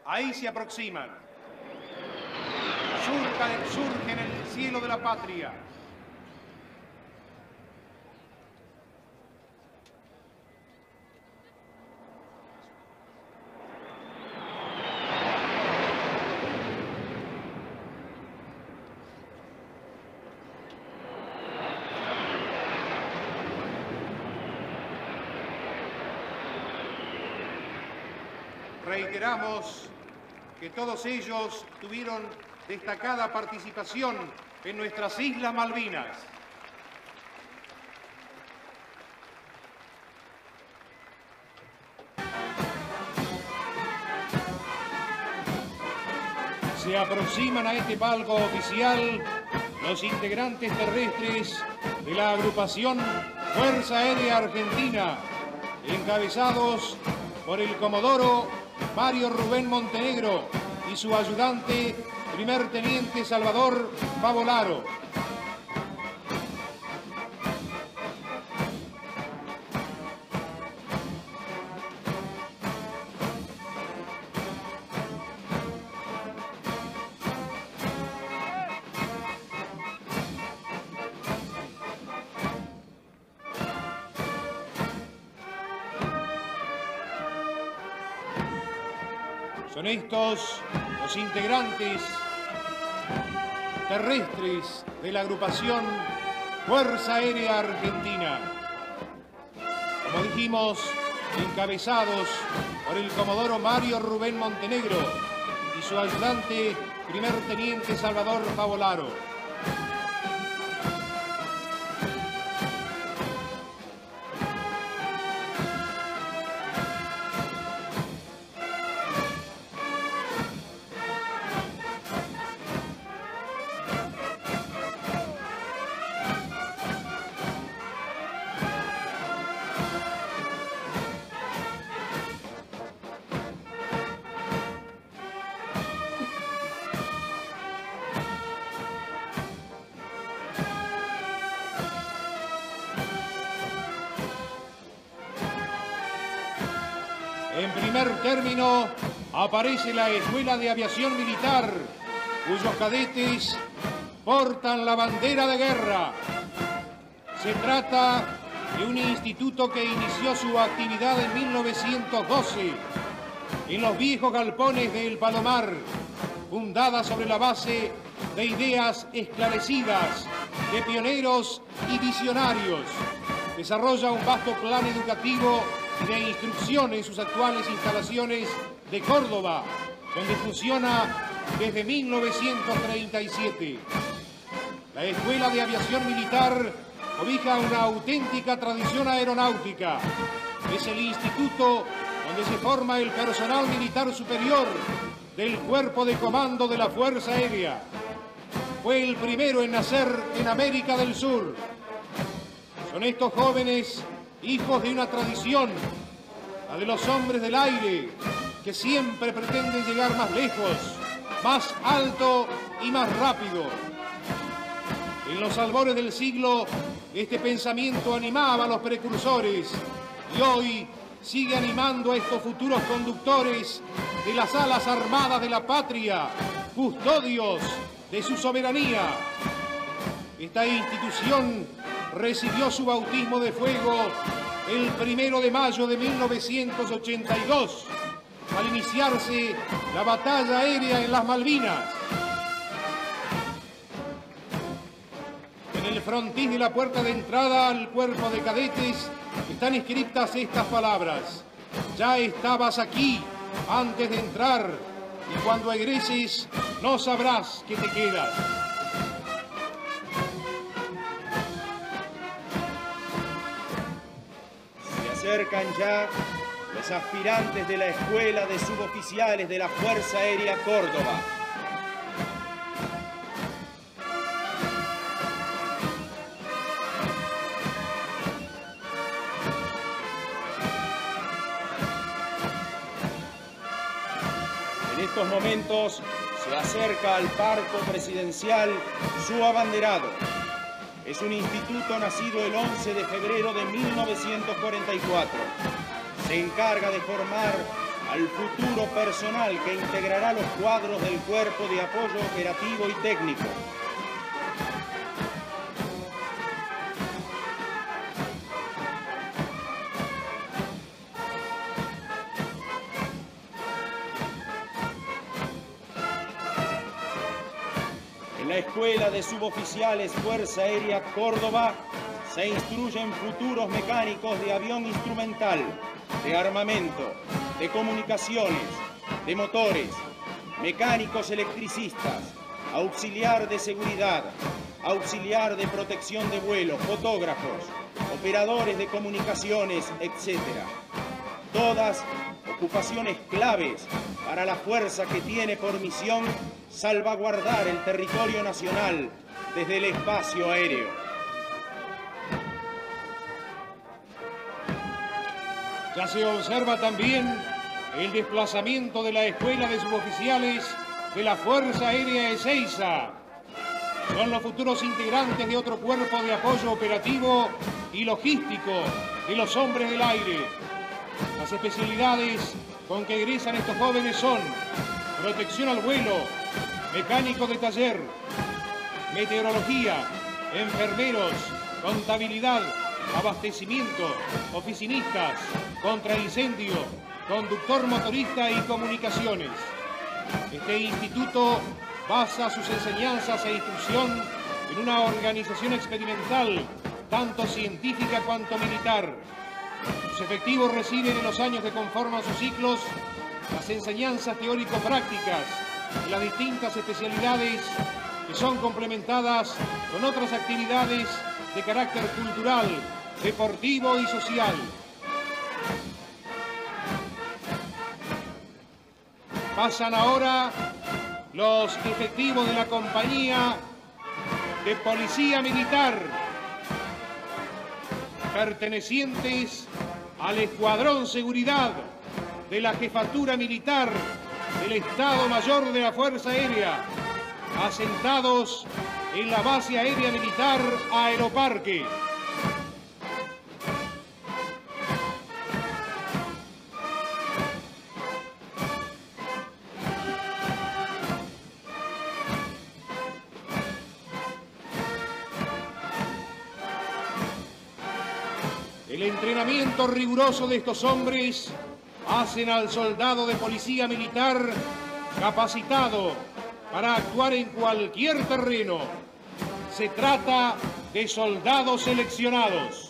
Ahí se aproximan. Surgen en el cielo de la patria. Reiteramos que todos ellos tuvieron destacada participación en nuestras Islas Malvinas. Se aproximan a este palco oficial los integrantes terrestres de la agrupación Fuerza Aérea Argentina, encabezados por el comodoro Mario Rubén Montenegro y su ayudante, primer teniente Salvador Favolaro. Son estos los integrantes terrestres de la agrupación Fuerza Aérea Argentina. Como dijimos, encabezados por el comodoro Mario Rubén Montenegro y su ayudante, primer teniente Salvador Favolaro. En primer término, aparece la Escuela de Aviación Militar, cuyos cadetes portan la bandera de guerra. Se trata de un instituto que inició su actividad en 1912 en los viejos galpones de El Palomar, fundada sobre la base de ideas esclarecidas de pioneros y visionarios. Desarrolla un vasto plan educativo de instrucción en sus actuales instalaciones de Córdoba, donde funciona desde 1937. La Escuela de Aviación Militar cobija una auténtica tradición aeronáutica. Es el instituto donde se forma el personal militar superior del Cuerpo de Comando de la Fuerza Aérea. Fue el primero en nacer en América del Sur. Son estos jóvenes hijos de una tradición, la de los hombres del aire, que siempre pretenden llegar más lejos, más alto y más rápido. En los albores del siglo, este pensamiento animaba a los precursores y hoy sigue animando a estos futuros conductores de las alas armadas de la patria, custodios de su soberanía. Esta institución recibió su bautismo de fuego el 1 de mayo de 1982, al iniciarse la batalla aérea en las Malvinas. En el frontis de la puerta de entrada al cuerpo de cadetes están escritas estas palabras: ya estabas aquí antes de entrar y cuando egreses no sabrás que te quedas. Se acercan ya los aspirantes de la Escuela de Suboficiales de la Fuerza Aérea Córdoba. En estos momentos se acerca al Parco Presidencial su abanderado. Es un instituto nacido el 11 de febrero de 1944. Se encarga de formar al futuro personal que integrará los cuadros del Cuerpo de Apoyo Operativo y Técnico. En la Escuela de Suboficiales Fuerza Aérea Córdoba se instruyen futuros mecánicos de avión instrumental, de armamento, de comunicaciones, de motores, mecánicos electricistas, auxiliar de seguridad, auxiliar de protección de vuelo, fotógrafos, operadores de comunicaciones, etc. Todas ocupaciones claves para la fuerza que tiene por misión salvaguardar el territorio nacional desde el espacio aéreo. Ya se observa también el desplazamiento de la Escuela de Suboficiales de la Fuerza Aérea Ezeiza. Son los futuros integrantes de otro cuerpo de apoyo operativo y logístico de los hombres del aire. Las especialidades con que egresan estos jóvenes son protección al vuelo, mecánico de taller, meteorología, enfermeros, contabilidad, abastecimiento, oficinistas, contraincendio, conductor motorista y comunicaciones. Este instituto basa sus enseñanzas e instrucción en una organización experimental, tanto científica cuanto militar. Sus efectivos reciben en los años que conforman sus ciclos las enseñanzas teórico-prácticas y las distintas especialidades que son complementadas con otras actividades de carácter cultural, deportivo y social. Pasan ahora los efectivos de la compañía de Policía Militar, pertenecientes al Escuadrón Seguridad de la Jefatura Militar del Estado Mayor de la Fuerza Aérea, asentados en la Base Aérea Militar Aeroparque. El entrenamiento riguroso de estos hombres hacen al soldado de policía militar capacitado para actuar en cualquier terreno. Se trata de soldados seleccionados.